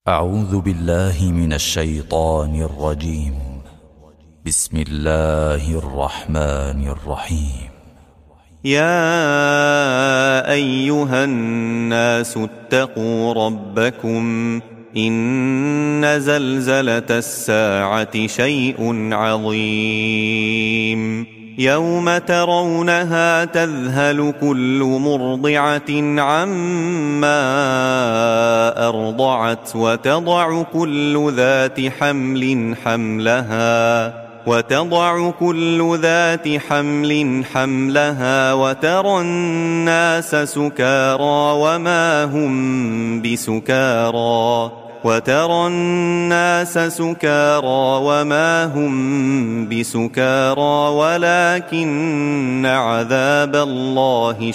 أعوذ بالله من الشيطان الرجيم. بسم الله الرحمن الرحيم. يا أيها الناس اتقوا ربكم إن زلزلة الساعة شيء عظيم يوم ترونها تذهل كل مرضعة عما أرضعت وتضع كل ذات حملها وترى الناس سكارى وما هم بسكارى ولكن عذاب الله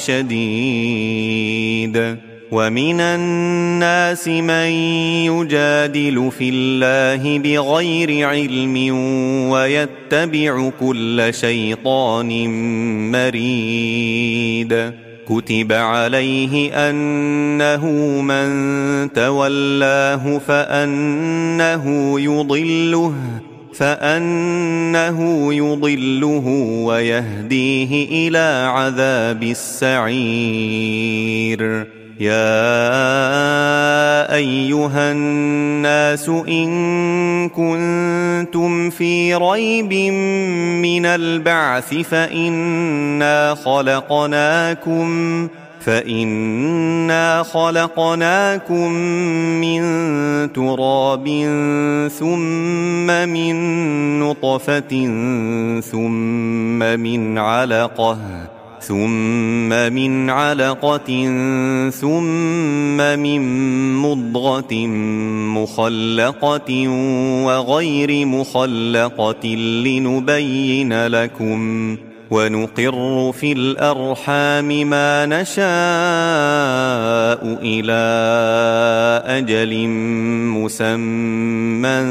شديد. ومن الناس من يجادل في الله بغير علم ويتبع كل شيطان مريد. كتب عليه أنه من تولاه فأنه يضله ويهديه إلى عذاب السعير. يا أيها الناس إن كنتم في ريب من البعث فإنا خلقناكم من تراب ثم من نطفة ثم من علقة ثم من مضغة مخلقة وغير مخلقة لنبين لكم. ونقر في الأرحام ما نشاء إلى أجل مسمى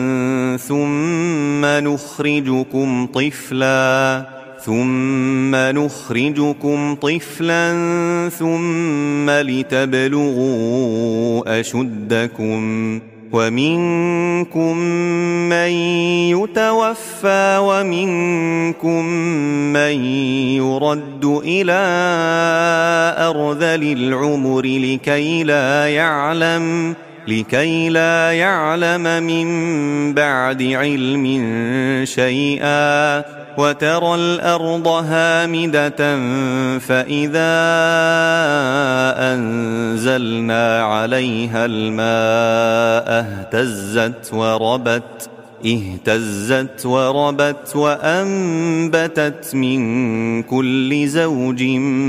ثم نخرجكم طفلا ثم لتبلغوا أشدكم. ومنكم من يتوفى ومنكم من يرد إلى أرذل العمر لكي لا يعلم من بعد علم شيئا. وترى الأرض هامدة فإذا أنزلنا عليها الماء اهتزت وربت وأنبتت من كل زوج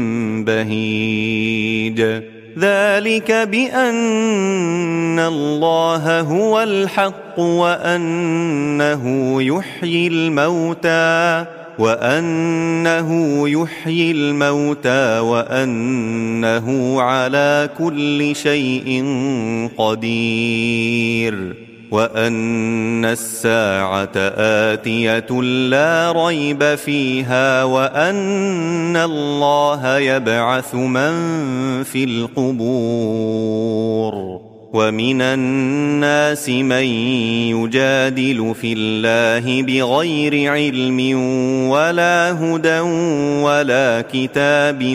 بهيج. ذلك بأن الله هو الحق وأنه يحيي الموتى وأنه على كل شيء قدير. وأن الساعة آتية لا ريب فيها وأن الله يبعث من في القبور. ومن الناس من يجادل في الله بغير علم ولا هدى ولا كتاب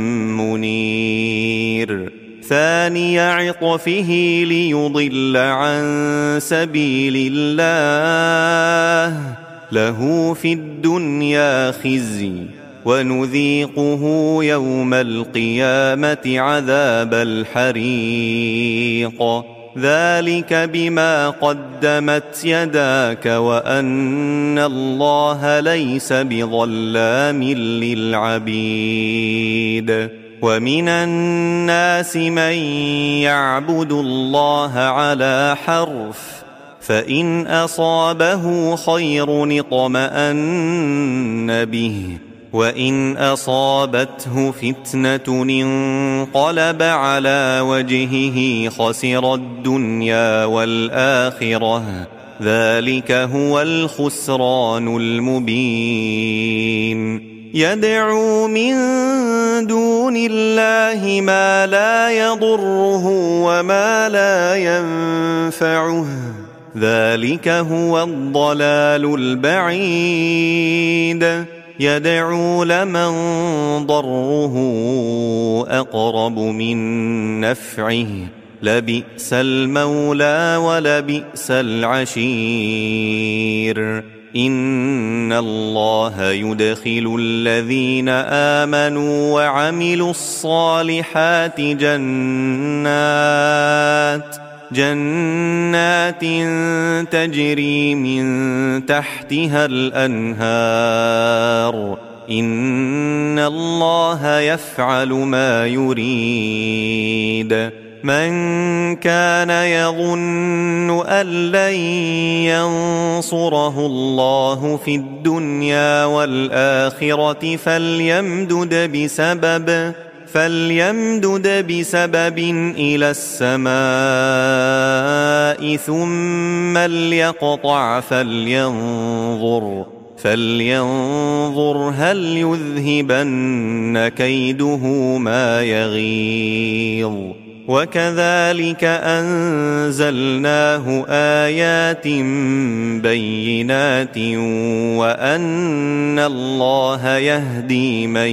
منير. ثاني عطفه ليضل عن سبيل الله له في الدنيا خزي ونذيقه يوم القيامة عذاب الحريق. ذلك بما قدمت يداك وأن الله ليس بظلام للعبيد. ومن الناس من يعبد الله على حرف فإن أصابه خير اطمأن به وإن أصابته فتنة انقلب على وجهه خسر الدنيا والآخرة. ذلك هو الخسران المبين. يدعو من دون دون الله ما لا يضره وما لا ينفعه، ذلك هو الضلال البعيد. يدعو لمن ضره أقرب من نفعه، لبئس المولى ولبئس العشير. إن الله يدخل الذين آمنوا وعملوا الصالحات جنات تجري من تحتها الأنهار. إن الله يفعل ما يريد. من كان يظن أن لن ينصره الله في الدنيا والآخرة فليمدد بسبب إلى السماء ثم ليقطع فلينظر هل يذهبن كيده ما يغيظ. وكذلك أنزلناه آيات بينات وأن الله يهدي من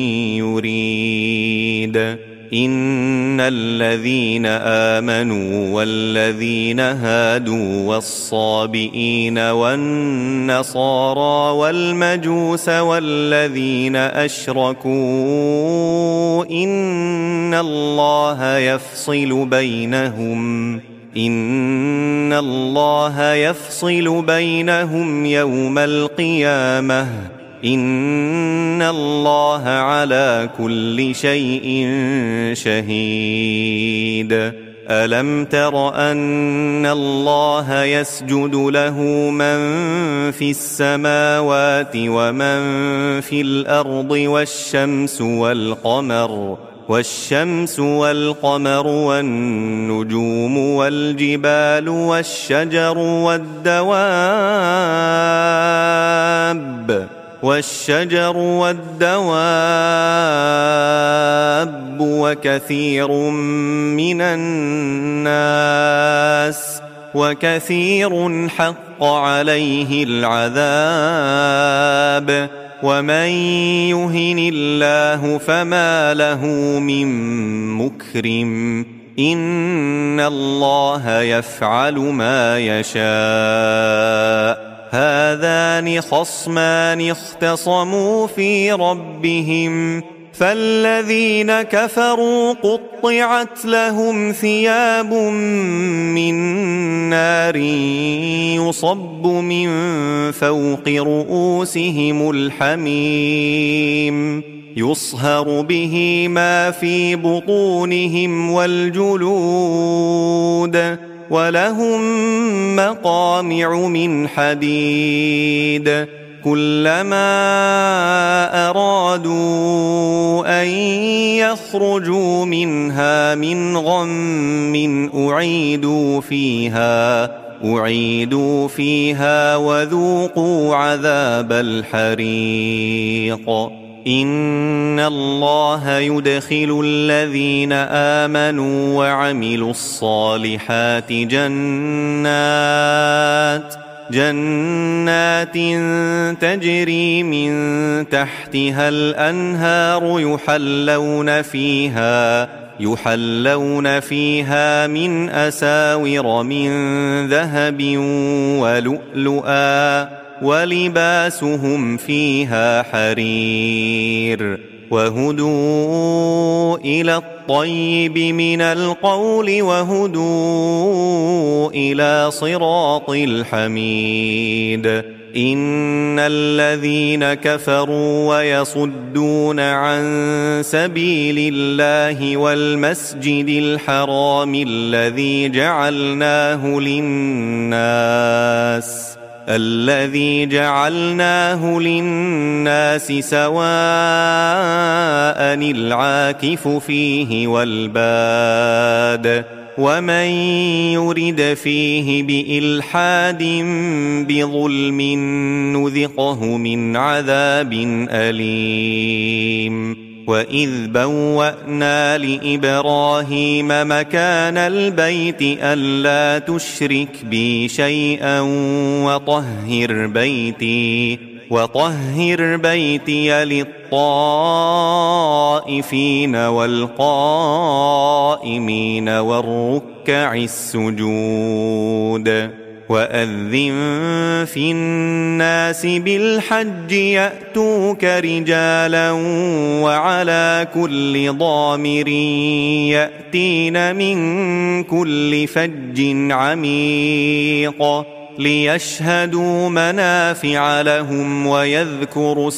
يريد. إن الذين آمنوا والذين هادوا والصابئين والنصارى والمجوس والذين أشركوا إن الله يفصل بينهم يوم القيامة. إن الله على كل شيء شهيد. ألم تر أن الله يسجد له من في السماوات ومن في الأرض والشمس والقمر والنجوم والجبال والشجر والدواب وكثير حق عليه العذاب. ومن يهن الله فما له من مكرم. إن الله يفعل ما يشاء. هذان خصمان اختصموا في ربهم فالذين كفروا قطعت لهم ثياب من نار يصب من فوق رؤوسهم الحميم يصهر به ما في بطونهم والجلود ولهم مقامع من حديد كلما أرادوا أن يخرجوا منها من غم أعيدوا فيها وذوقوا عذاب الحريق. إن الله يدخل الذين آمنوا وعملوا الصالحات جنات تجري من تحتها الأنهار يحلون فيها من أساور من ذهب ولؤلؤا ولباسهم فيها حرير وهدوا إلى الطيب من القول وهدوا إلى صراط الحميد. إن الذين كفروا ويصدون عن سبيل الله والمسجد الحرام الذي جعلناه للناس سواء العاكف فيه والباد ومن يرد فيه بإلحاد بظلم نذقه من عذاب أليم. وإذ بوأنا لإبراهيم مكان البيت ألا تشرك بي شيئا وطهر بيتي للطائفين والقائمين والركع السجود وأذن في الناس بالحج يأتوك رجالا وعلى كل ضامر يأتين من كل فج عميق ليشهدوا منافع لهم ويذكروا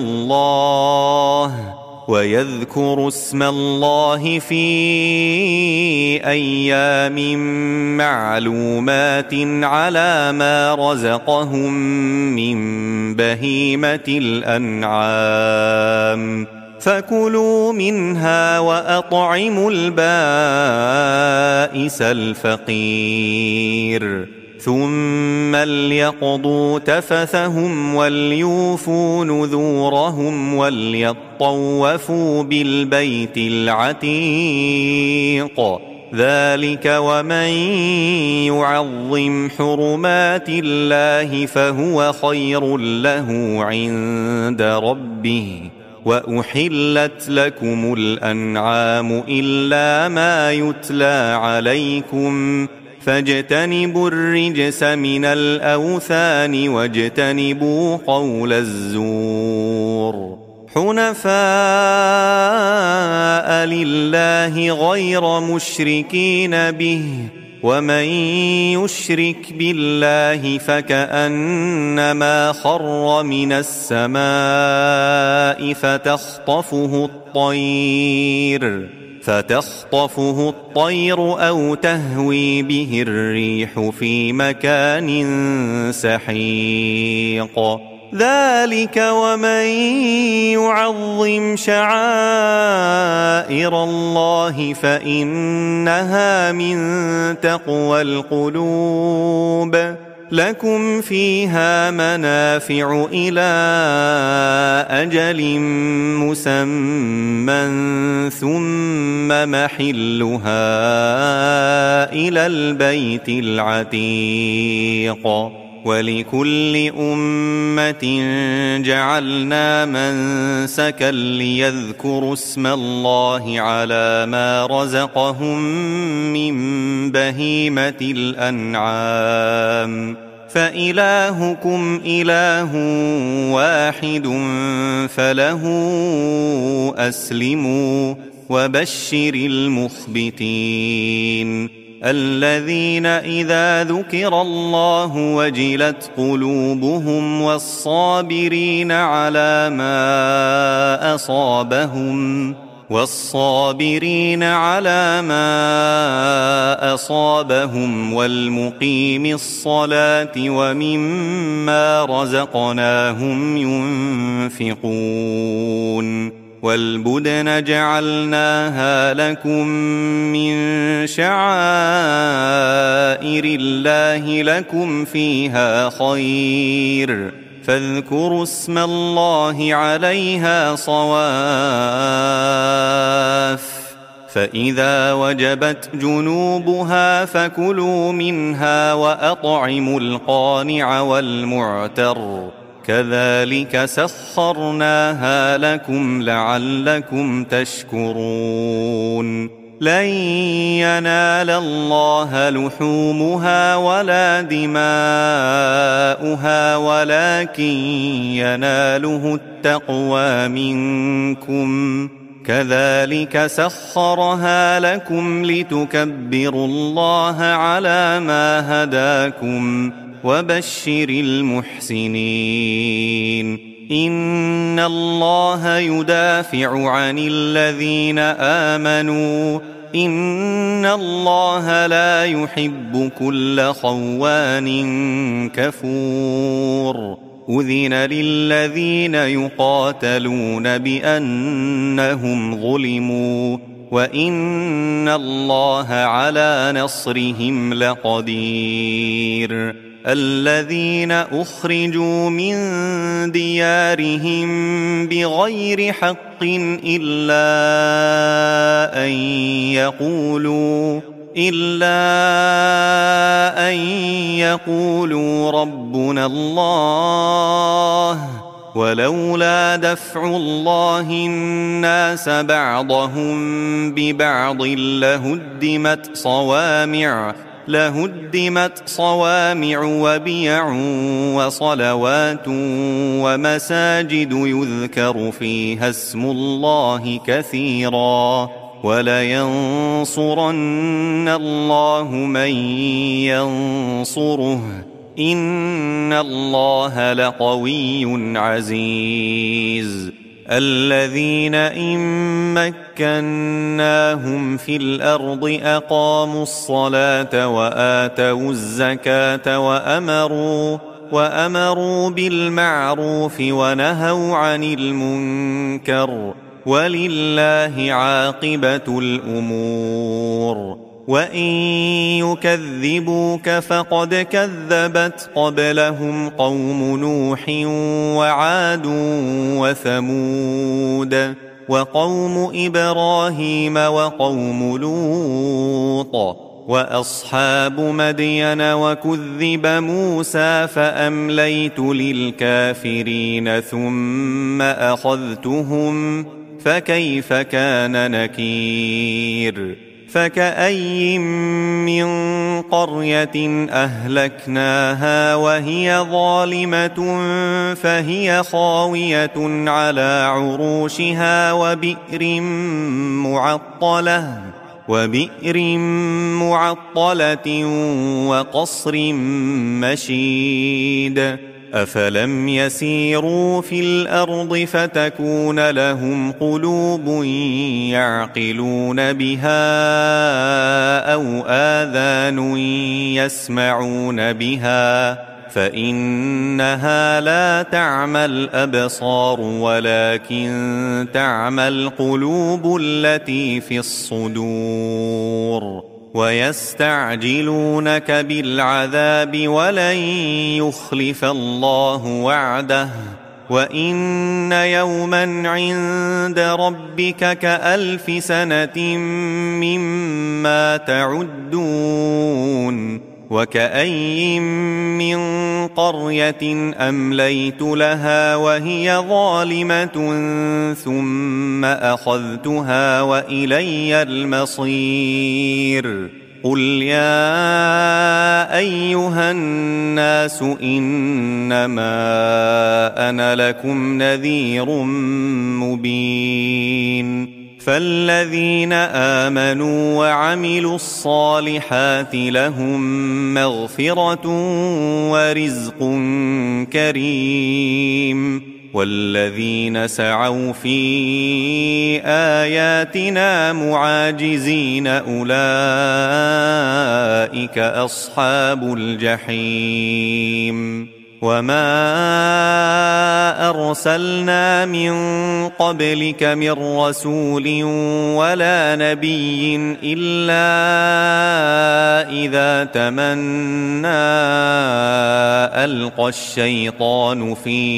اسم الله في أيام معلومات على ما رزقهم من بهيمة الأنعام فكلوا منها وأطعموا البائس الفقير ثم ليقضوا تفثهم وليوفوا نذورهم وليطوفوا بالبيت العتيق ذلك ومن يعظم حرمات الله فهو خير له عند ربه وأحلت لكم الأنعام إلا ما يتلى عليكم فاجتنبوا الرجس من الأوثان واجتنبوا قول الزور حنفاء لله غير مشركين به ومن يشرك بالله فكأنما خر من السماء فتخطفه الطير أو تهوي به الريح في مكان سحيق ذلك ومن يعظم شعائر الله فإنها من تقوى القلوب لكم فيها منافع إلى أجل مسمى ثم محلها إلى البيت العتيق ولكل أمة جعلنا منسكا ليذكروا اسم الله على ما رزقهم من بهيمة الأنعام فإلهكم إله واحد فله أسلموا وبشر المخبتين الذين إذا ذكر الله وجلت قلوبهم والصابرين على ما أصابهم والمقيم الصلاة ومما رزقناهم ينفقون والبدن جعلناها لكم من شعائر الله لكم فيها خير فاذكروا اسم الله عليها صواف فإذا وجبت جنوبها فكلوا منها وأطعموا القانع والمعتر كذلك سخرناها لكم لعلكم تشكرون لن ينال الله لحومها ولا دماؤها ولكن يناله التقوى منكم كذلك سخرها لكم لتكبروا الله على ما هداكم وبشر المحسنين إن الله يدافع عن الذين آمنوا إن الله لا يحب كل خوان كفور أذن للذين يقاتلون بأنهم ظلموا وإن الله على نصرهم لقدير الذين أخرجوا من ديارهم بغير حق إلا أن يقولوا ربنا الله ولولا دفع الله الناس بعضهم ببعض لهدمت صوامع وبيع وصلوات ومساجد يذكر فيها اسم الله كثيرا ولينصرن الله من ينصره إن الله لقوي عزيز الذين إن مكناهم في الأرض أقاموا الصلاة وآتوا الزكاة وأمروا بالمعروف ونهوا عن المنكر ولله عاقبة الأمور وإن يكذبوك فقد كذبت قبلهم قوم نوح وعاد وثمود وقوم إبراهيم وقوم لوط وأصحاب مدين وكذب موسى فأمليت للكافرين ثم أخذتهم فكيف كان نكير فكأي من قرية أهلكناها وهي ظالمة فهي خاوية على عروشها وبئر معطلة وقصر مشيد أفلم يسيروا في الأرض فتكون لهم قلوب يعقلون بها أو آذان يسمعون بها فإنها لا تعمى الأبصار ولكن تعمى القلوب التي في الصدور ويستعجلونك بالعذاب ولن يخلف الله وعده وإن يوما عند ربك كألف سنة مما تعدون وكأي من قرية أمليت لها وهي ظالمة ثم أخذتها وإلي المصير قل يا أيها الناس إنما أنا لكم نذير مبين فالذين آمنوا وعملوا الصالحات لهم مغفرة ورزق كريم والذين سعوا في آياتنا معاجزين أولئك أصحاب الجحيم وما أرسلنا من قبلك من رسول ولا نبي إلا إذا تمنى ألقى الشيطان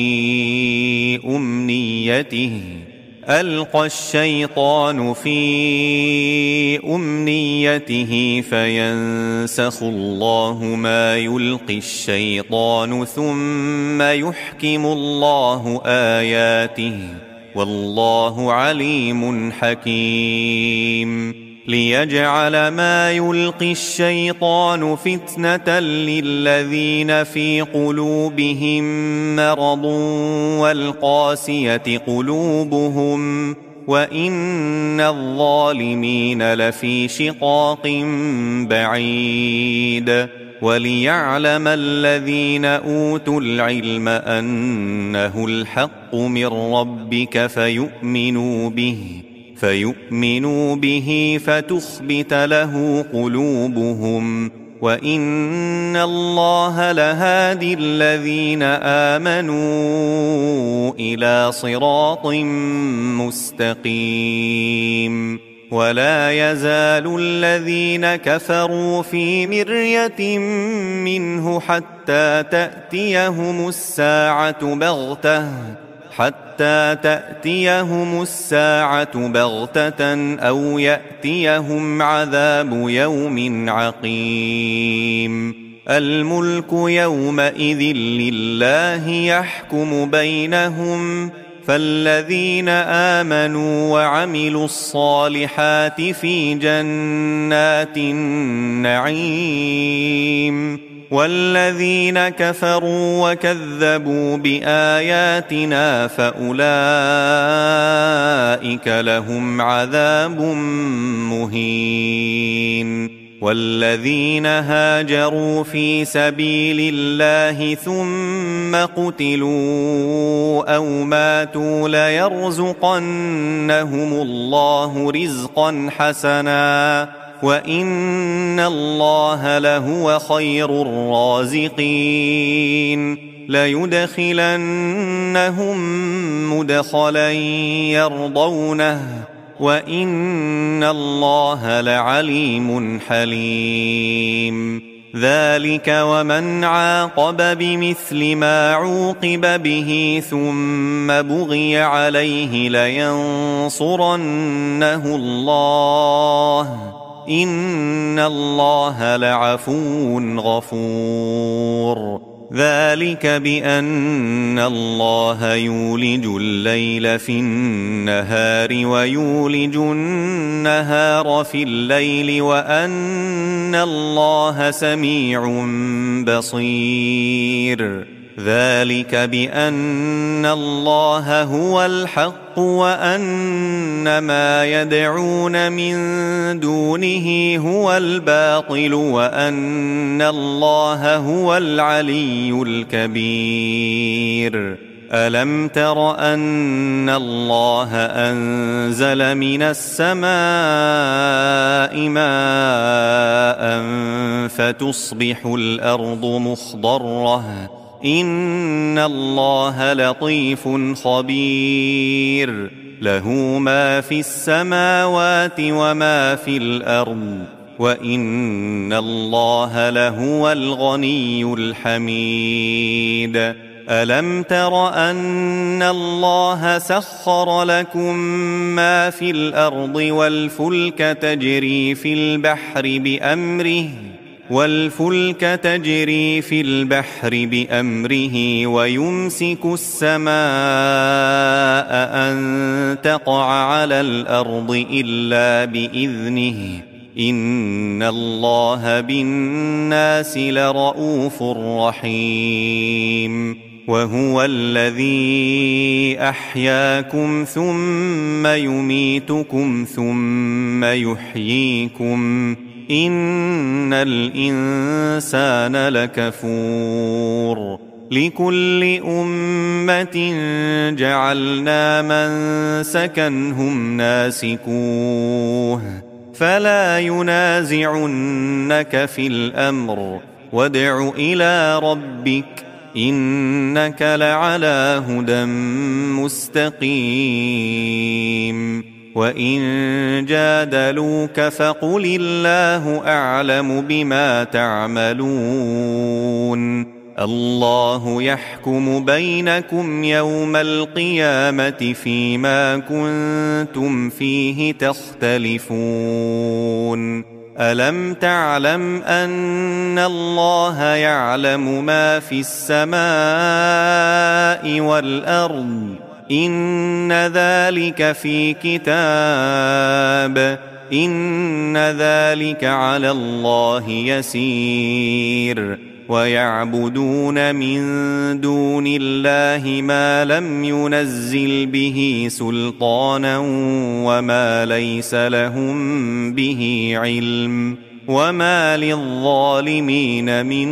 في أمنيته فينسخ الله ما يلقي الشيطان ثم يحكم الله آياته والله عليم حكيم ليجعل ما يلقي الشيطان فتنة للذين في قلوبهم مرض والقاسية قلوبهم وإن الظالمين لفي شقاق بعيد وليعلم الذين أوتوا العلم أنه الحق من ربك فيؤمنوا به فتخبت له قلوبهم وإن الله لهادي الذين آمنوا إلى صراط مستقيم ولا يزال الذين كفروا في مرية منه حتى تأتيهم الساعة بغتة أو يأتيهم عذاب يوم عقيم. الملك يومئذ لله يحكم بينهم، فالذين آمنوا وعملوا الصالحات في جنات النعيم، والذين كفروا وكذبوا بآياتنا فأولئك لهم عذاب مهين. والذين هاجروا في سبيل الله ثم قتلوا أو ماتوا ليرزقنهم الله رزقا حسنا وإن الله لهو خير الرازقين. ليدخلنهم مدخلا يرضونه وإن الله لعليم حليم. ذلك ومن عاقب بمثل ما عوقب به ثم بغي عليه لينصرنه الله إن الله لعفو غفور. ذلك بأن الله يولج الليل في النهار ويولج النهار في الليل وأن الله سميع بصير. ذلك بأن الله هو الحق وأن ما يدعون من دونه هو الباطل وأن الله هو العلي الكبير. ألم تر أن الله أنزل من السماء ماء فتصبح الأرض مخضرة إن الله لطيف خبير. له ما في السماوات وما في الأرض وإن الله لهو الغني الحميد. ألم تر أن الله سخر لكم ما في الأرض والفلك تجري في البحر بأمره ويمسك السماء أن تقع على الأرض إلا بإذنه إن الله بالناس لرؤوف رحيم. وهو الذي أحياكم ثم يميتكم ثم يحييكم إن الإنسان لكفور. لكل أمة جعلنا منسكا هم ناسكوه فلا ينازعنك في الأمر وادع إلى ربك إنك لعلى هدى مستقيم. وإن جادلوك فقل الله أعلم بما تعملون. الله يحكم بينكم يوم القيامة فيما كنتم فيه تختلفون. ألم تعلم أن الله يعلم ما في السماء والأرض إن ذلك في كتاب إن ذلك على الله يسير. ويعبدون من دون الله ما لم ينزل به سلطانا وما ليس لهم به علم وما للظالمين من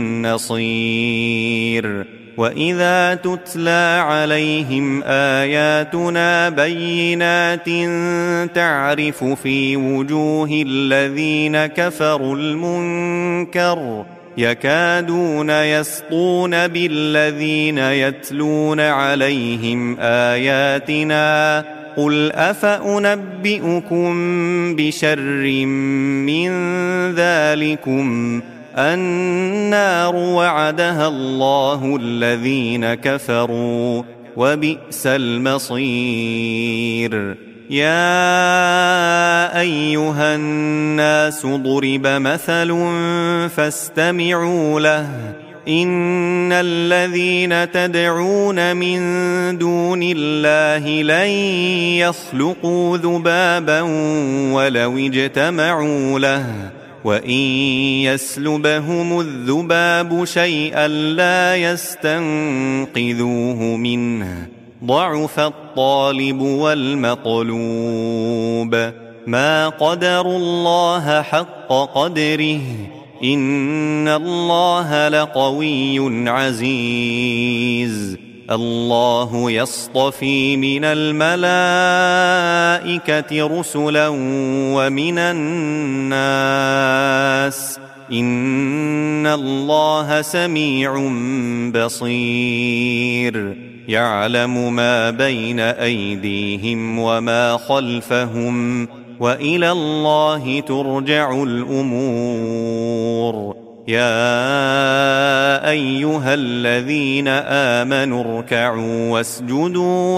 نصير. وإذا تتلى عليهم آياتنا بينات تعرف في وجوه الذين كفروا المنكر يكادون يسطون بالذين يتلون عليهم آياتنا قل أفأنبئكم بشر من ذلكم النار وعدها الله الذين كفروا وبئس المصير. يا أيها الناس ضرب مثل فاستمعوا له إن الذين تدعون من دون الله لن يخلقوا ذبابا ولو اجتمعوا له وإن يسلبهم الذباب شيئا لا يستنقذوه منه ضعف الطالب والمطلوب. ما قدروا الله حق قدره إن الله لقوي عزيز. الله يصطفي من الملائكة رسلا ومن الناس إن الله سميع بصير. يعلم ما بين أيديهم وما خلفهم وإلى الله ترجع الأمور. يا أيها الذين آمنوا اركعوا واسجدوا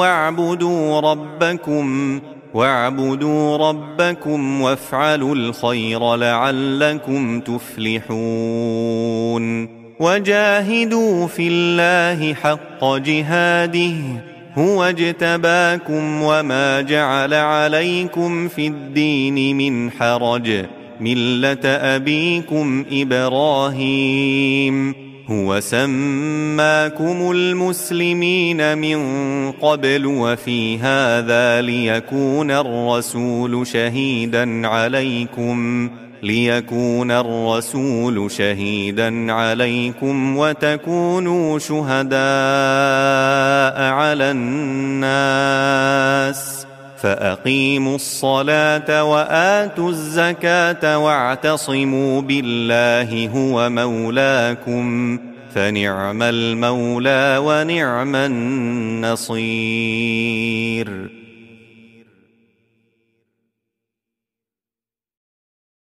واعبدوا ربكم وافعلوا الخير لعلكم تفلحون. وجاهدوا في الله حق جهاده هو اجتباكم وما جعل عليكم في الدين من حرج ملة أبيكم إبراهيم هو سماكم المسلمين من قبل وفي هذا ليكون الرسول شهيدا عليكم وتكونوا شهداء على الناس. فأقيموا الصلاة وآتوا الزكاة واعتصموا بالله هو مولاكم فنعم المولى ونعم النصير.